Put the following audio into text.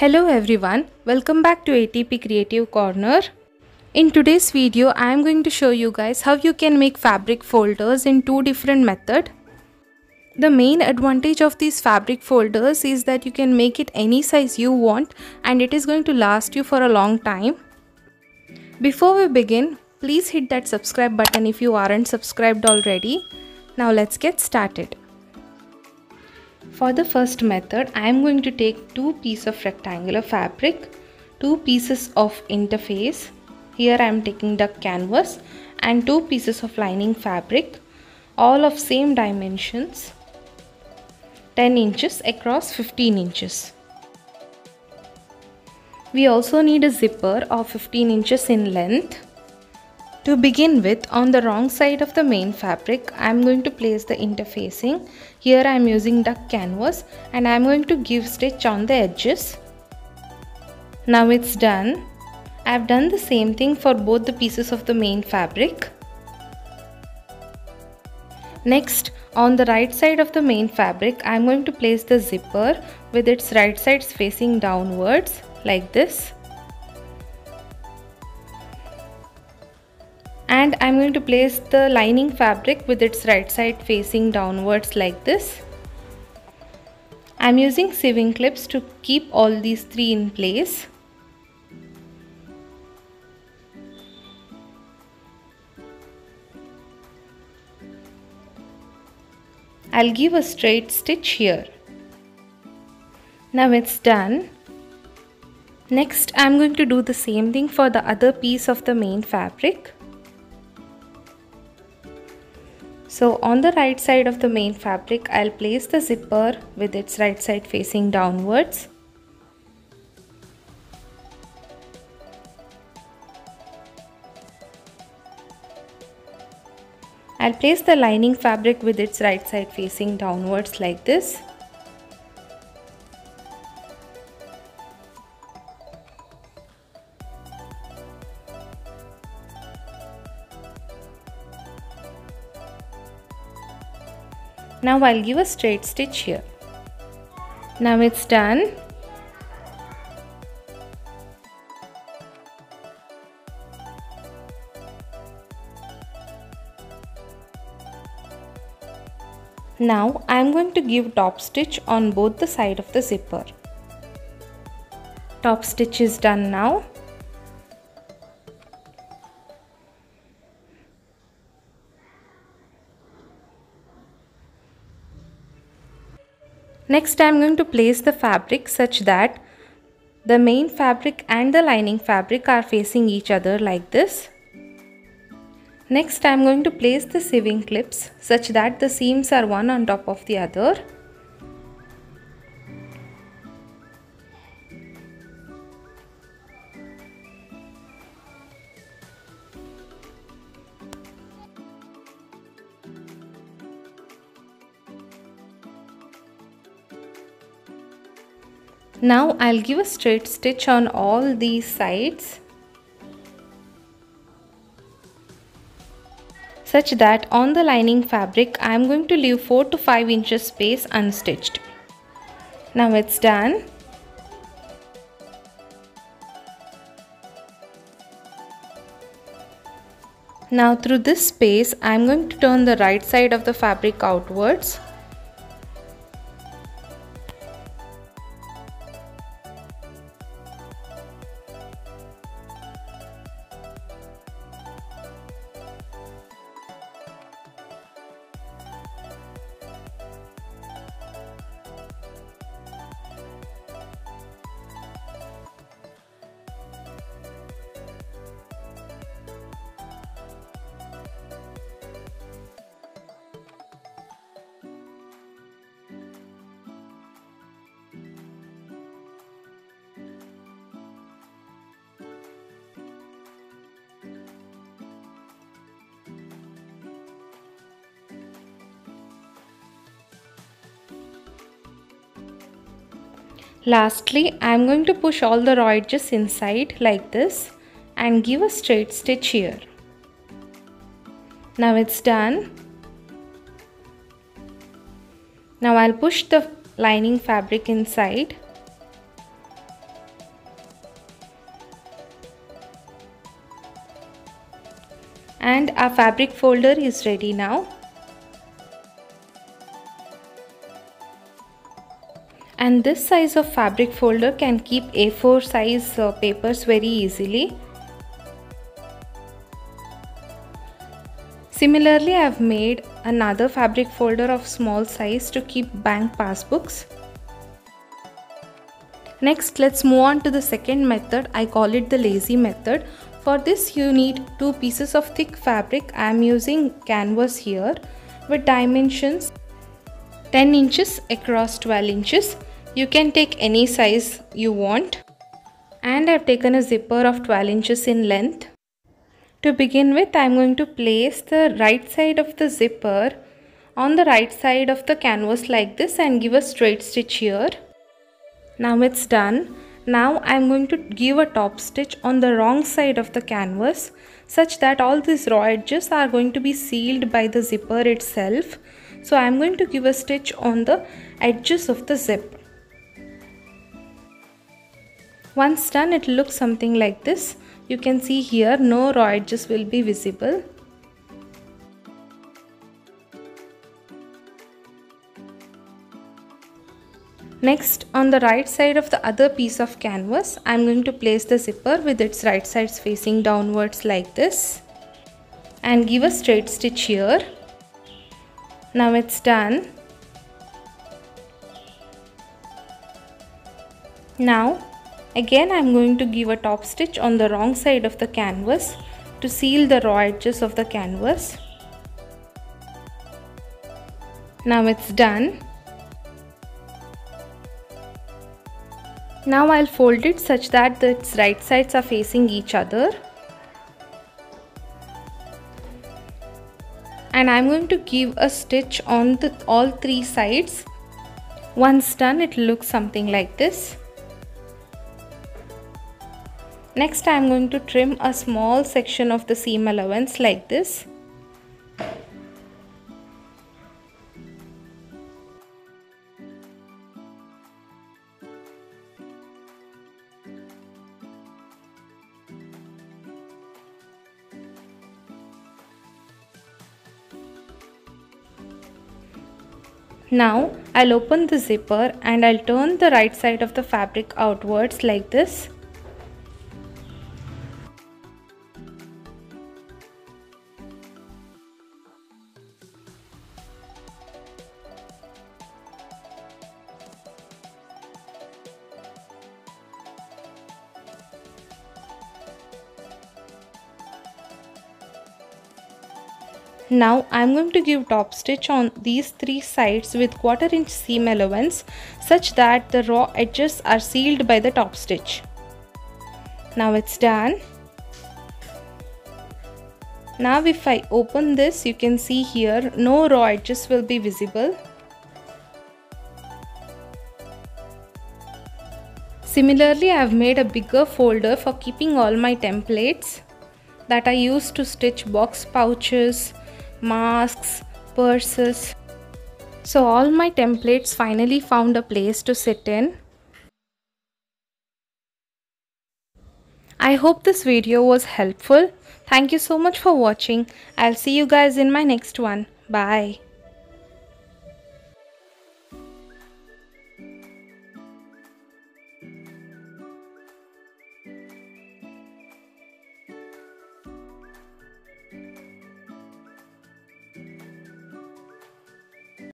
Hello everyone, welcome back to ATP Creative Corner. In today's video, I am going to show you guys how you can make fabric folders in two different methods. The main advantage of these fabric folders is that you can make it any size you want and it is going to last you for a long time. Before we begin, please hit that subscribe button if you aren't subscribed already. Now let's get started. For the first method, I am going to take two pieces of rectangular fabric, two pieces of interface. Here I am taking duck canvas and two pieces of lining fabric, all of same dimensions, 10 inches across 15 inches. We also need a zipper of 15 inches in length. To begin with, on the wrong side of the main fabric, I am going to place the interfacing. Here I am using duck canvas and I am going to give stitch on the edges. Now it's done. I have done the same thing for both the pieces of the main fabric. Next, on the right side of the main fabric, I am going to place the zipper with its right sides facing downwards like this. And I am going to place the lining fabric with its right side facing downwards like this. I am using sewing clips to keep all these three in place. I'll give a straight stitch here. Now it's done. Next, I am going to do the same thing for the other piece of the main fabric. So on the right side of the main fabric, I'll place the zipper with its right side facing downwards. I'll place the lining fabric with its right side facing downwards like this. Now I'll give a straight stitch here. Now it's done. Now I am going to give top stitch on both the side of the zipper. Top stitch is done now. Next, I am going to place the fabric such that the main fabric and the lining fabric are facing each other like this. Next, I am going to place the sewing clips such that the seams are one on top of the other. Now I'll give a straight stitch on all these sides such that on the lining fabric I am going to leave 4 to 5 inches space unstitched. Now it's done. Now through this space I am going to turn the right side of the fabric outwards. Lastly, I am going to push all the raw edges inside like this and give a straight stitch here. Now it's done. Now I'll push the lining fabric inside And our fabric folder is ready now. And this size of fabric folder can keep A4 size papers very easily. Similarly, I have made another fabric folder of small size to keep bank passbooks. Next, let's move on to the second method. I call it the lazy method. For this, you need 2 pieces of thick fabric. I am using canvas here with dimensions 10 inches across 12 inches. You can take any size you want. And I have taken a zipper of 12 inches in length. To begin with, I am going to place the right side of the zipper on the right side of the canvas like this and give a straight stitch here. Now it's done. Now I am going to give a top stitch on the wrong side of the canvas such that all these raw edges are going to be sealed by the zipper itself. So I am going to give a stitch on the edges of the zip. Once done, it looks something like this. You can see here no raw edges will be visible. Next, on the right side of the other piece of canvas, I am going to place the zipper with its right sides facing downwards like this and give a straight stitch here. Now it's done. Now again I am going to give a top stitch on the wrong side of the canvas to seal the raw edges of the canvas. Now it's done. Now I'll fold it such that its right sides are facing each other. And I'm going to give a stitch on all 3 sides. Once done, it looks something like this. Next, I am going to trim a small section of the seam allowance like this. Now, I'll open the zipper and I'll turn the right side of the fabric outwards like this. Now I am going to give top stitch on these 3 sides with 1/4 inch seam allowance such that the raw edges are sealed by the top stitch. Now it's done. Now if I open this, you can see here no raw edges will be visible. Similarly, I have made a bigger folder for keeping all my templates that I use to stitch box pouches, masks, purses. So all my templates finally found a place to sit in. I hope this video was helpful. Thank you so much for watching. I'll see you guys in my next one. Bye.